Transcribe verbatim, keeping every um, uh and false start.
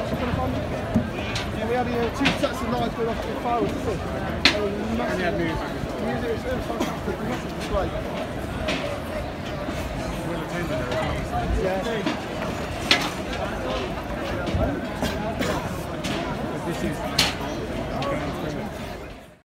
And we had uh, two sets of lights going off to the fireworks. And we had music. Music was fantastic. The message was great.